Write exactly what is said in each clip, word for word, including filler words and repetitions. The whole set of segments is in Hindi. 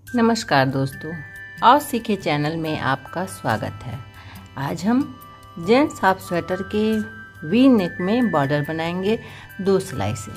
नमस्कार दोस्तों, आओ सीखे चैनल में आपका स्वागत है। आज हम जेंट्स हाफ स्वेटर के वी नेक में बॉर्डर बनाएंगे दो सिलाई से।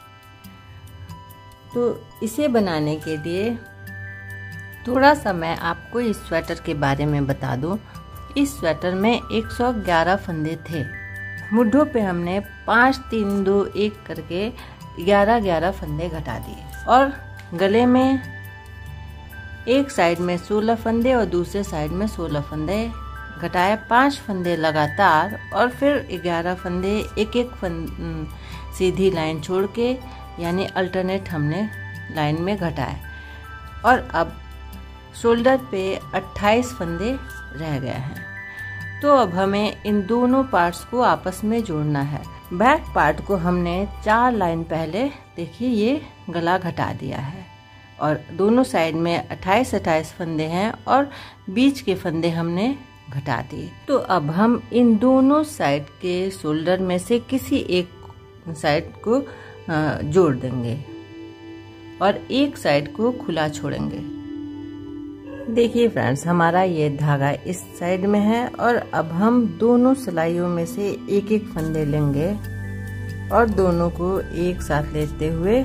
तो इसे बनाने के लिए थोड़ा सा मैं आपको इस स्वेटर के बारे में बता दूं। इस स्वेटर में एक सौ ग्यारह फंदे थे। मुड्ढों पे हमने पाँच तीन दो एक करके ग्यारह ग्यारह फंदे घटा दिए और गले में एक साइड में सोलह फंदे और दूसरे साइड में सोलह फंदे घटाए। पांच फंदे लगातार और फिर ग्यारह फंदे एक एक फंद सीधी लाइन छोड़ के यानी अल्टरनेट हमने लाइन में घटाए। और अब शोल्डर पे अट्ठाईस फंदे रह गए हैं। तो अब हमें इन दोनों पार्ट्स को आपस में जोड़ना है। बैक पार्ट को हमने चार लाइन पहले देखिए ये गला घटा दिया है और दोनों साइड में अट्ठाईस अट्ठाईस फंदे हैं और बीच के फंदे हमने घटा दिए। तो अब हम इन दोनों साइड के शोल्डर में से किसी एक साइड को जोड़ देंगे और एक साइड को खुला छोड़ेंगे। देखिए फ्रेंड्स, हमारा ये धागा इस साइड में है और अब हम दोनों सिलाइयों में से एक एक फंदे लेंगे और दोनों को एक साथ लेते हुए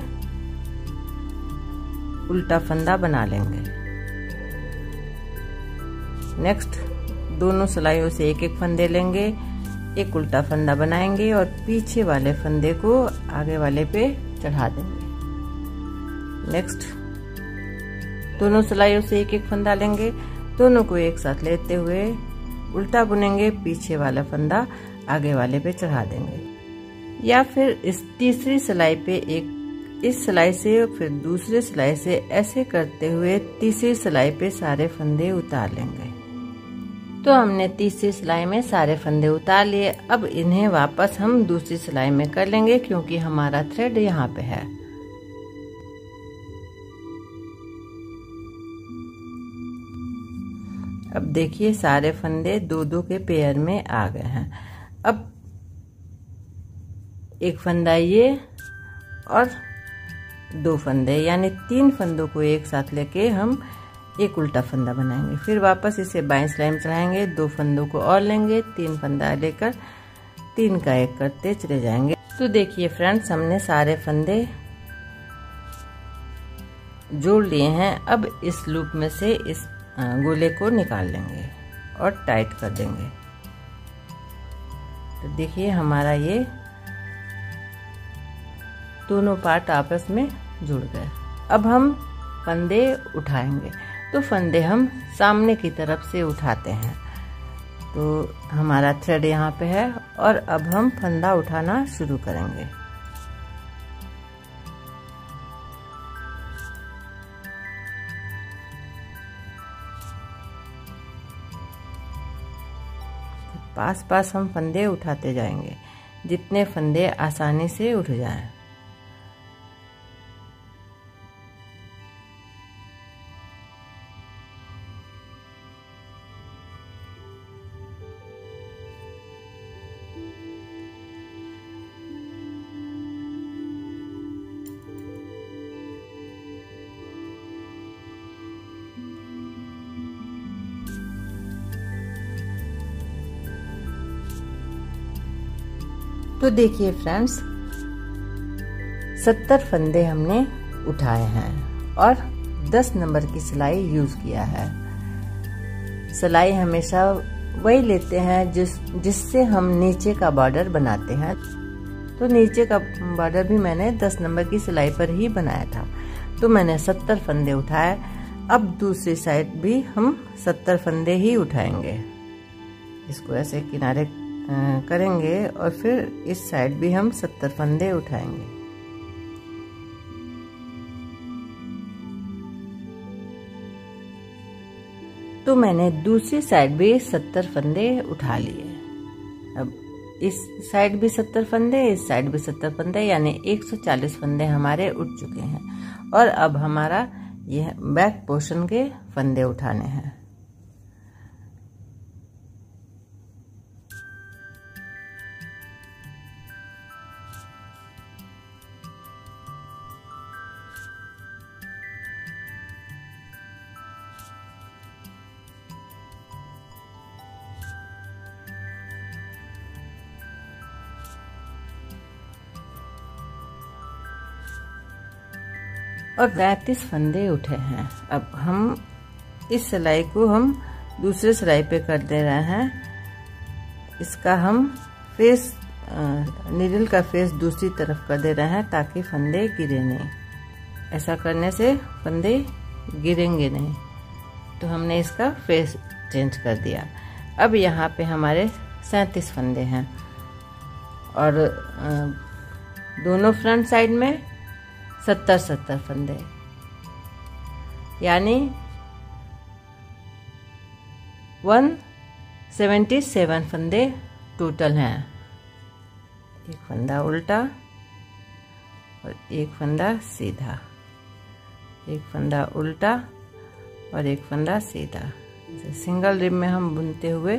उल्टा फंदा बना लेंगे। नेक्स्ट दोनों सिलाइयों से एक एक फंदे लेंगे, एक उल्टा फंदा बनाएंगे और पीछे वाले फंदे को आगे वाले पे चढ़ा देंगे। नेक्स्ट दोनों सिलाइयों से एक एक फंदा लेंगे, दोनों को एक साथ लेते हुए उल्टा बुनेंगे, पीछे वाला फंदा आगे वाले पे चढ़ा देंगे। या फिर इस तीसरी सिलाई पे एक इस सिलाई से फिर दूसरे सिलाई से ऐसे करते हुए तीसरी सिलाई पे सारे फंदे उतार लेंगे। तो हमने तीसरी सिलाई में सारे फंदे उतार लिए। अब इन्हें वापस हम दूसरी सिलाई में कर लेंगे क्योंकि हमारा थ्रेड यहाँ पे है। अब देखिए सारे फंदे दो दो के पेयर में आ गए हैं। अब एक फंदा ये और दो फंदे यानी तीन फंदों को एक साथ लेके हम एक उल्टा फंदा बनाएंगे। फिर वापस इसे बाईं सिलाई में चढ़ाएंगे, दो फंदों को और लेंगे, तीन फंदा लेकर तीन का एक करते चले जाएंगे। तो देखिए फ्रेंड्स, हमने सारे फंदे जोड़ लिए हैं। अब इस लूप में से इस गोले को निकाल लेंगे और टाइट कर देंगे। तो देखिए हमारा ये दोनों पार्ट आपस में जुड़ गए। अब हम फंदे उठाएंगे। तो फंदे हम सामने की तरफ से उठाते हैं। तो हमारा थ्रेड यहाँ पे है और अब हम फंदा उठाना शुरू करेंगे। पास पास हम फंदे उठाते जाएंगे, जितने फंदे आसानी से उठ जाएं। तो देखिए फ्रेंड्स, सत्तर फंदे हमने उठाए हैं और दस नंबर की सिलाई यूज किया है। सिलाई हमेशा वही लेते हैं जिस जिससे हम नीचे का बॉर्डर बनाते हैं। तो नीचे का बॉर्डर भी मैंने दस नंबर की सिलाई पर ही बनाया था। तो मैंने सत्तर फंदे उठाए। अब दूसरी साइड भी हम सत्तर फंदे ही उठाएंगे। इसको ऐसे किनारे करेंगे और फिर इस साइड भी हम सत्तर फंदे उठाएंगे। तो मैंने दूसरी साइड भी सत्तर फंदे उठा लिए। अब इस साइड भी सत्तर फंदे, इस साइड भी सत्तर फंदे यानी एक सौ चालीस फंदे हमारे उठ चुके हैं। और अब हमारा यह बैक पोर्शन के फंदे उठाने हैं। और तैंतीस फंदे उठे हैं। अब हम इस सिलाई को हम दूसरे सिलाई पे कर दे रहे हैं। इसका हम फेस नीडल का फेस दूसरी तरफ कर दे रहे हैं ताकि फंदे गिरे नहीं। ऐसा करने से फंदे गिरेंगे नहीं। तो हमने इसका फेस चेंज कर दिया। अब यहाँ पे हमारे सैंतीस फंदे हैं और दोनों फ्रंट साइड में सत्तर सत्तर फंदे, यानी वन सेवेंटी सेवन फंदे टोटल हैं। एक फंदा उल्टा और एक फंदा सीधा, एक फंदा उल्टा और एक फंदा सीधा। सिंगल रिब में हम बुनते हुए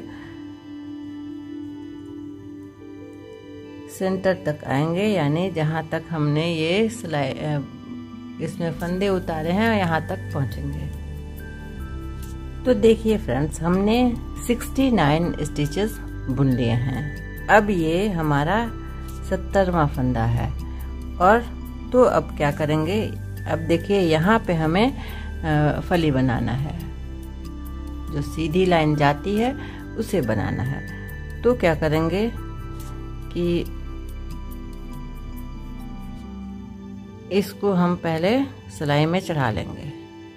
सेंटर तक आएंगे, यानी जहाँ तक हमने ये सिलाई इसमें फंदे उतारे हैं यहाँ तक पहुँचेंगे। तो देखिए फ्रेंड्स, हमने उनहत्तर स्टिचेस बुन लिए हैं। अब ये हमारा सत्तरवां फंदा है। और तो अब क्या करेंगे, अब देखिए यहाँ पे हमें फली बनाना है। जो सीधी लाइन जाती है उसे बनाना है। तो क्या करेंगे कि इसको हम पहले सिलाई में चढ़ा लेंगे।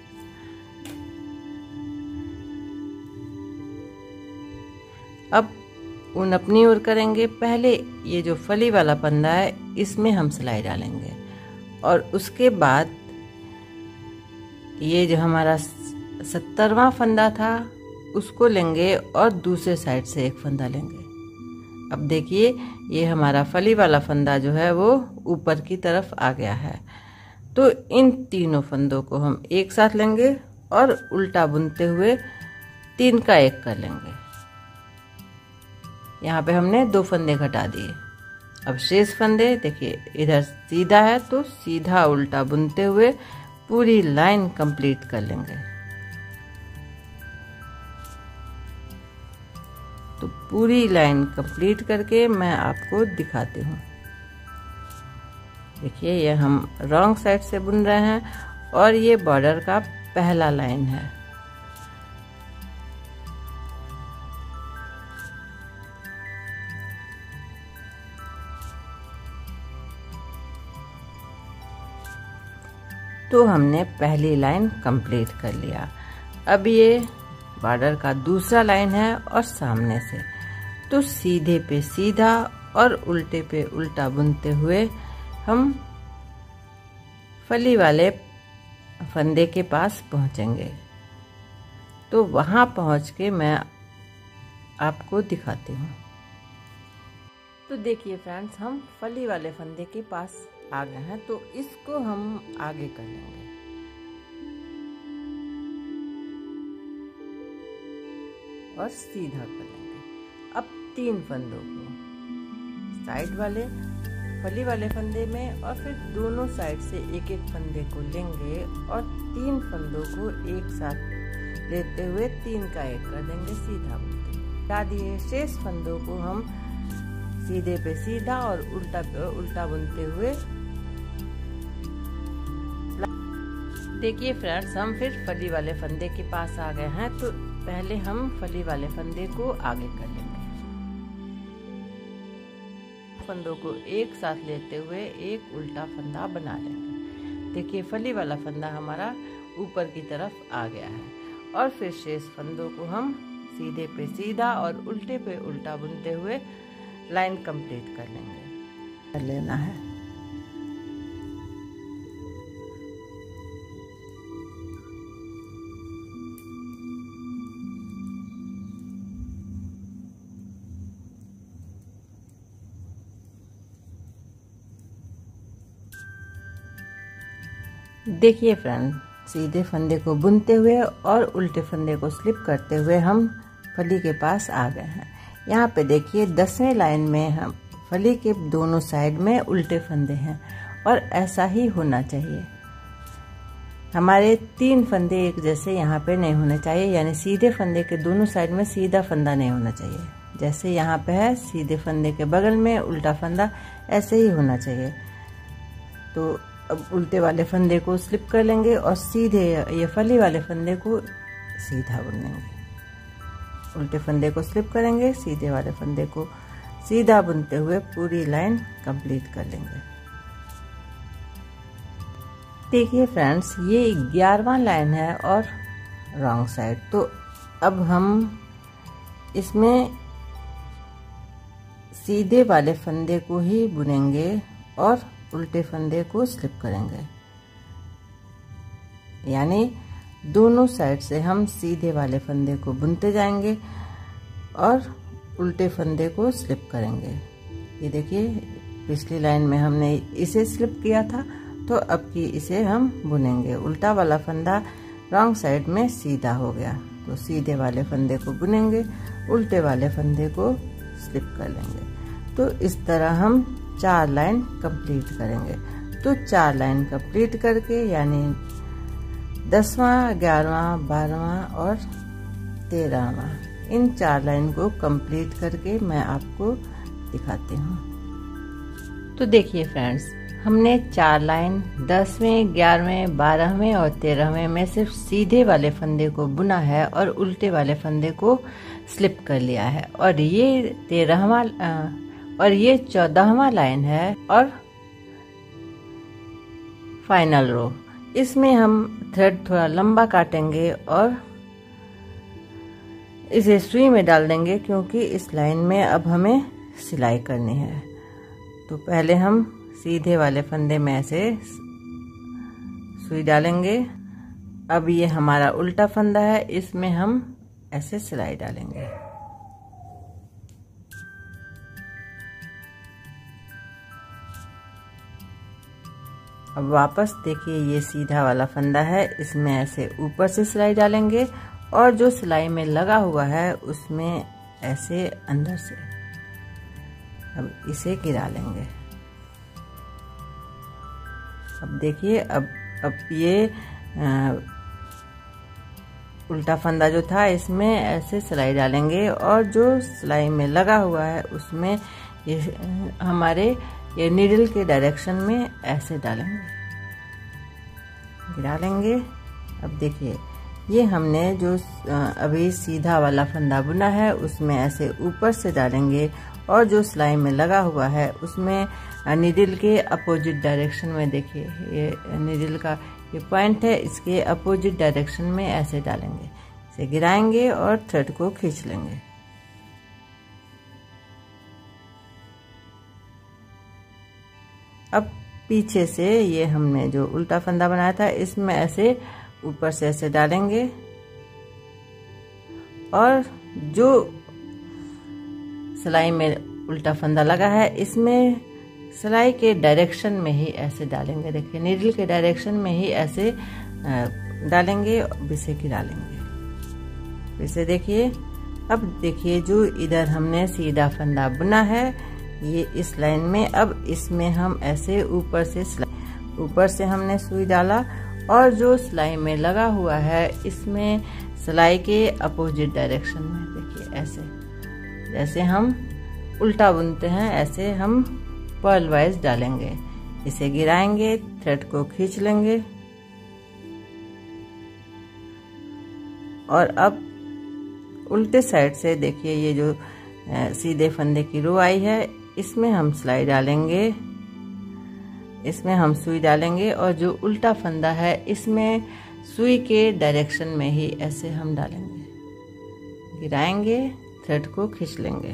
अब ऊन अपनी ओर करेंगे। पहले ये जो फली वाला फंदा है इसमें हम सिलाई डालेंगे और उसके बाद ये जो हमारा सत्तरवां फंदा था उसको लेंगे और दूसरे साइड से एक फंदा लेंगे। अब देखिए ये हमारा फली वाला फंदा जो है वो ऊपर की तरफ आ गया है। तो इन तीनों फंदों को हम एक साथ लेंगे और उल्टा बुनते हुए तीन का एक कर लेंगे। यहाँ पे हमने दो फंदे घटा दिए। अब शेष फंदे देखिए, इधर सीधा है तो सीधा उल्टा बुनते हुए पूरी लाइन कंप्लीट कर लेंगे। तो पूरी लाइन कंप्लीट करके मैं आपको दिखाती हूँ। देखिए ये हम रॉन्ग साइड से बुन रहे हैं और ये बॉर्डर का पहला लाइन है। तो हमने पहली लाइन कंप्लीट कर लिया। अब ये बॉर्डर का दूसरा लाइन है और सामने से तो सीधे पे सीधा और उल्टे पे उल्टा बुनते हुए हम फली वाले फंदे के पास पहुंचेंगे। तो वहां पहुंच के मैं आपको दिखाती हूँ। तो देखिए फ्रेंड्स, हम फली वाले फंदे के पास आ गए हैं। तो इसको हम आगे कर लेंगे। और सीधा कर लेंगे। अब तीन फंदों को साइड वाले फली वाले फंदे में और फिर दोनों साइड से एक एक फंदे को लेंगे और तीन फंदों को एक साथ लेते हुए तीन का एक कर देंगे सीधा बुनते। बता दिए शेष फंदों को हम सीधे पे सीधा और उल्टा पे उल्टा बुनते हुए। देखिए फ्रेंड्स, हम फिर फली वाले फंदे के पास आ गए हैं। तो पहले हम फली वाले फंदे को आगे कर लेंगे। फंदों को एक साथ लेते हुए एक उल्टा फंदा बना लेंगे। देखिए फली वाला फंदा हमारा ऊपर की तरफ आ गया है और फिर शेष फंदों को हम सीधे पे सीधा और उल्टे पे उल्टा बुनते हुए लाइन कंप्लीट कर लेंगे कर लेना है। देखिए फ्रेंड, सीधे फंदे को बुनते हुए और उल्टे फंदे को स्लिप करते हुए हम फली के पास आ गए हैं। यहाँ पे देखिए दसवें लाइन में हम फली के दोनों साइड में उल्टे फंदे हैं और ऐसा ही होना चाहिए। हमारे तीन फंदे एक जैसे यहाँ पे नहीं होने चाहिए, यानी सीधे फंदे के दोनों साइड में सीधा फंदा नहीं होना चाहिए। जैसे यहाँ पे है सीधे फंदे के बगल में उल्टा फंदा, ऐसे ही होना चाहिए। तो अब उल्टे वाले फंदे को स्लिप कर लेंगे और सीधे ये फली वाले फंदे को सीधा बुन लेंगे। उल्टे फंदे को स्लिप करेंगे, सीधे वाले फंदे को सीधा बुनते हुए पूरी लाइन कंप्लीट कर लेंगे। देखिए फ्रेंड्स, ये ग्यारहवां लाइन है और रॉन्ग साइड। तो अब हम इसमें सीधे वाले फंदे को ही बुनेंगे और उल्टे फंदे को स्लिप करेंगे, यानी दोनों साइड से हम सीधे वाले फंदे को बुनते जाएंगे और उल्टे फंदे को स्लिप करेंगे। ये देखिए, पिछली लाइन में हमने इसे स्लिप किया था, तो अब की इसे हम बुनेंगे। उल्टा वाला फंदा रॉन्ग साइड में सीधा हो गया, तो सीधे वाले फंदे को बुनेंगे, उल्टे वाले फंदे को स्लिप कर लेंगे। तो इस तरह हम चार लाइन कंप्लीट करेंगे। तो चार लाइन कंप्लीट करके, यानी दसवां, ग्यारहवां, बारहवां और तेरहवां, इन चार लाइन को कंप्लीट करके मैं आपको दिखाती हूँ। तो देखिए फ्रेंड्स, हमने चार लाइन दसवें, ग्यारहवें, बारहवें और तेरहवें में सिर्फ सीधे वाले फंदे को बुना है और उल्टे वाले फंदे को स्लिप कर लिया है। और ये तेरहवां और ये चौदहवां लाइन है और फाइनल रो। इसमें हम थ्रेड थोड़ा लंबा काटेंगे और इसे सुई में डाल देंगे, क्योंकि इस लाइन में अब हमें सिलाई करनी है। तो पहले हम सीधे वाले फंदे में ऐसे सुई डालेंगे। अब ये हमारा उल्टा फंदा है, इसमें हम ऐसे सिलाई डालेंगे। अब वापस देखिए, ये सीधा वाला फंदा है, इसमें ऐसे ऊपर से सिलाई डालेंगे और जो सिलाई में लगा हुआ है उसमें ऐसे अंदर से अब इसे गिरा लेंगे। अब देखिए, अब अब ये आ, उल्टा फंदा जो था इसमें ऐसे सिलाई डालेंगे और जो सिलाई में लगा हुआ है उसमें ये हमारे ये नीडल के डायरेक्शन में ऐसे डालेंगे, गिरा लेंगे। अब देखिए, ये हमने जो अभी सीधा वाला फंदा बुना है उसमें ऐसे ऊपर से डालेंगे और जो सिलाई में लगा हुआ है उसमें नीडल के अपोजिट डायरेक्शन में, देखिए ये नीडल का ये पॉइंट है, इसके अपोजिट डायरेक्शन में ऐसे डालेंगे, इसे गिराएंगे और थ्रेड को खींच लेंगे। अब पीछे से ये हमने जो उल्टा फंदा बनाया था इसमें ऐसे ऊपर से ऐसे डालेंगे और जो सिलाई में उल्टा फंदा लगा है इसमें सिलाई के डायरेक्शन में ही ऐसे डालेंगे। देखिए, नीडल के डायरेक्शन में ही ऐसे डालेंगे, इसे गिरा लेंगे। इसे देखिए, अब देखिए जो इधर हमने सीधा फंदा बुना है ये इस लाइन में, अब इसमें हम ऐसे ऊपर से ऊपर से हमने सुई डाला और जो सिलाई में लगा हुआ है इसमें सिलाई के अपोजिट डायरेक्शन में, देखिए ऐसे जैसे हम उल्टा बुनते हैं ऐसे हम पर्ल वाइज डालेंगे, इसे गिराएंगे, थ्रेड को खींच लेंगे और अब उल्टे साइड से देखिए ये जो सीधे फंदे की रो आई है इसमें हम सिलाई डालेंगे, इसमें हम सुई डालेंगे और जो उल्टा फंदा है इसमें सुई के डायरेक्शन में ही ऐसे हम डालेंगे, गिराएंगे, थ्रेड को खींच लेंगे।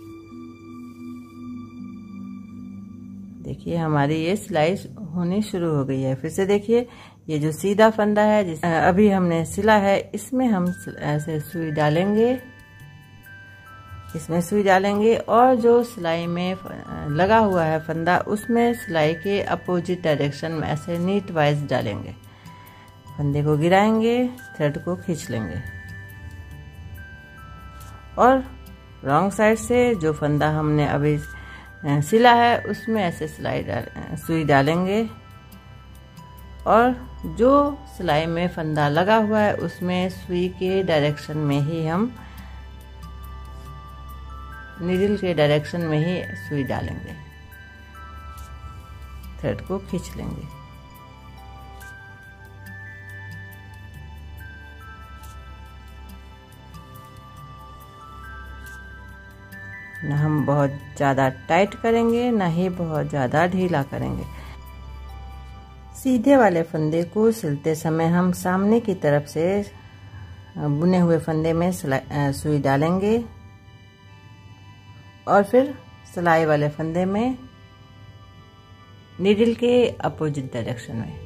देखिए हमारी ये सिलाई होनी शुरू हो गई है। फिर से देखिए, ये जो सीधा फंदा है जिस अभी हमने सिला है इसमें हम ऐसे सुई डालेंगे, इसमें सुई डालेंगे और जो सिलाई में लगा हुआ है फंदा उसमें सिलाई के अपोजिट डायरेक्शन में ऐसे नीट वाइज डालेंगे, फंदे को गिराएंगे, थ्रेड को खींच लेंगे और रॉन्ग साइड से जो फंदा हमने अभी सिला है उसमें ऐसे सिलाई डाल सुई डालेंगे और जो सिलाई में फंदा लगा हुआ है उसमें सुई के डायरेक्शन में ही हम नीडल के डायरेक्शन में ही सुई डालेंगे, थ्रेड को खींच लेंगे। ना हम बहुत ज़्यादा टाइट करेंगे ना ही बहुत ज़्यादा ढीला करेंगे। सीधे वाले फंदे को सिलते समय हम सामने की तरफ से बुने हुए फंदे में सुई डालेंगे और फिर सिलाई वाले फंदे में नीडल के अपोजिट डायरेक्शन में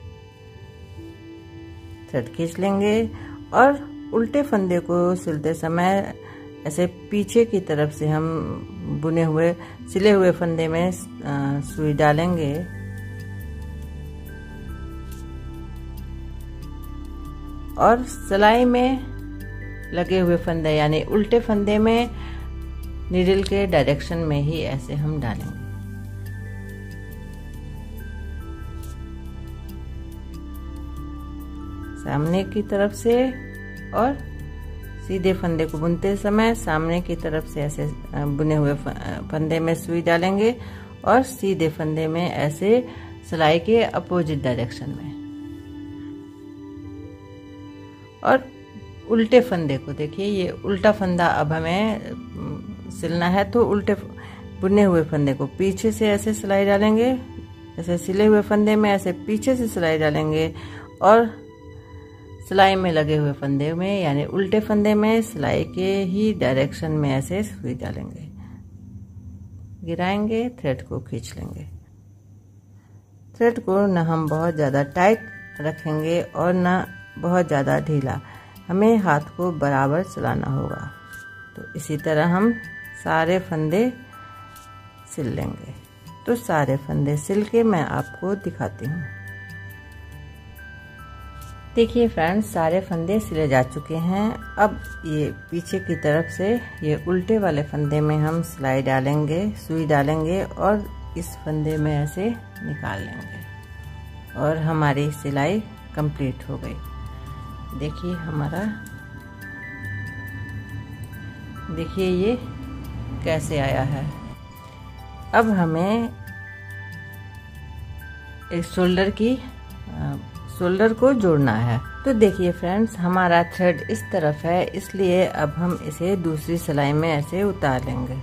थ्रेड खींच लेंगे और उल्टे फंदे को सिलते समय ऐसे पीछे की तरफ से हम बुने हुए सिले हुए फंदे में सुई डालेंगे और सिलाई में लगे हुए फंदे यानी उल्टे फंदे में नीडल के डायरेक्शन में ही ऐसे हम डालेंगे। सामने की तरफ से और सीधे फंदे को बुनते समय सामने की तरफ से ऐसे बुने हुए फंदे में सुई डालेंगे और सीधे फंदे में ऐसे सिलाई के अपोजिट डायरेक्शन में। और उल्टे फंदे को देखिए, ये उल्टा फंदा अब हमें सिलना है तो उल्टे बुने हुए फंदे को पीछे से ऐसे सिलाई डालेंगे, ऐसे सिले हुए फंदे में ऐसे पीछे से सिलाई डालेंगे और सिलाई में लगे हुए फंदे में यानी उल्टे फंदे में सिलाई के ही डायरेक्शन में ऐसे सुई डालेंगे, गिराएंगे, थ्रेड को खींच लेंगे। थ्रेड को न हम बहुत ज़्यादा टाइट रखेंगे और न बहुत ज़्यादा ढीला, हमें हाथ को बराबर चलाना होगा। तो इसी तरह हम सारे फंदे सिल लेंगे। तो सारे फंदे सिल के मैं आपको दिखाती हूँ। देखिए फ्रेंड्स, सारे फंदे सिले जा चुके हैं। अब ये पीछे की तरफ से ये उल्टे वाले फंदे में हम सिलाई डालेंगे, सुई डालेंगे और इस फंदे में ऐसे निकाल लेंगे और हमारी सिलाई कंप्लीट हो गई। देखिए हमारा, देखिए ये कैसे आया है। अब हमें इस शोल्डर की शोल्डर को जोड़ना है। तो देखिए फ्रेंड्स, हमारा थ्रेड इस तरफ है, इसलिए अब हम इसे दूसरी सिलाई में ऐसे उतार लेंगे।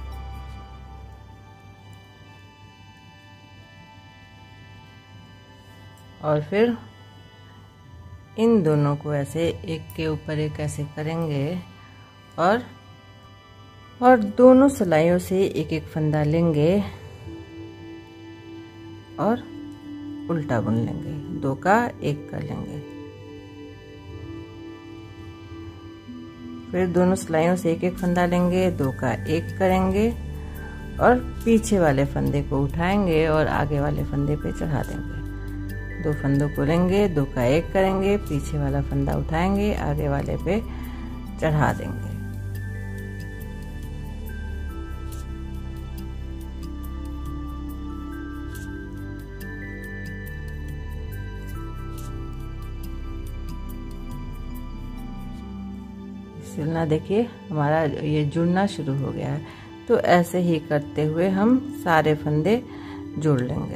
और फिर इन दोनों को ऐसे एक के ऊपर एक ऐसे करेंगे और और दोनों सिलाइयों से एक एक फंदा लेंगे और उल्टा बुन लेंगे, दो का एक कर लेंगे। फिर दोनों सिलाइयों से एक एक फंदा लेंगे, दो का एक करेंगे और पीछे वाले फंदे को उठाएंगे और आगे वाले फंदे पे चढ़ा देंगे। दो फंदों को लेंगे, दो का एक करेंगे, पीछे वाला फंदा उठाएंगे, आगे वाले पे चढ़ा देंगे। सिलना देखिए हमारा ये जुड़ना शुरू हो गया है। तो ऐसे ही करते हुए हम सारे फंदे जोड़ लेंगे।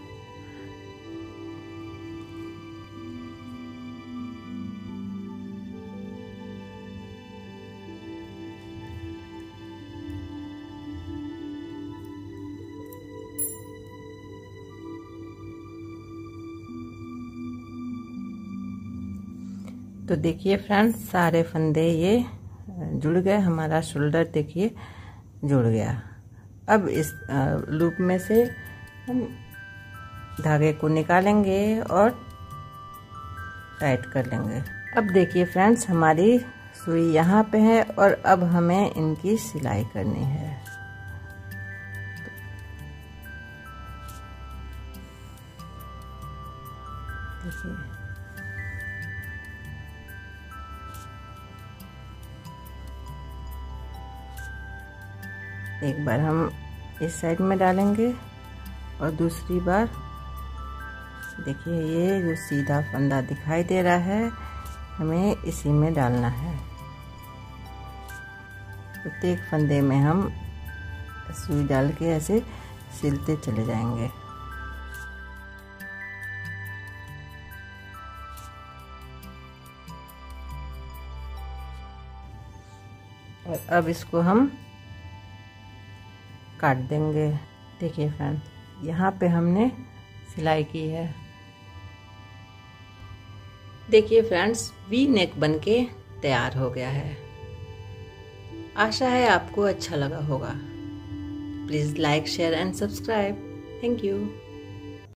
तो देखिए फ्रेंड्स, सारे फंदे ये जुड़ गए, हमारा शोल्डर देखिए जुड़ गया। अब इस लूप में से हम धागे को निकालेंगे और टाइट कर लेंगे। अब देखिए फ्रेंड्स, हमारी सुई यहाँ पे है और अब हमें इनकी सिलाई करनी है। देखिए एक बार हम इस साइड में डालेंगे और दूसरी बार देखिए ये जो सीधा फंदा दिखाई दे रहा है हमें इसी में डालना है। प्रत्येक फंदे में हम सुई डाल के ऐसे सिलते चले जाएंगे। और अब इसको हम काट देंगे। देखिए फ्रेंड, यहाँ पे हमने सिलाई की है। देखिए फ्रेंड्स, वी नेक बनके तैयार हो गया है। आशा है आपको अच्छा लगा होगा। Please like, share and subscribe. Thank you.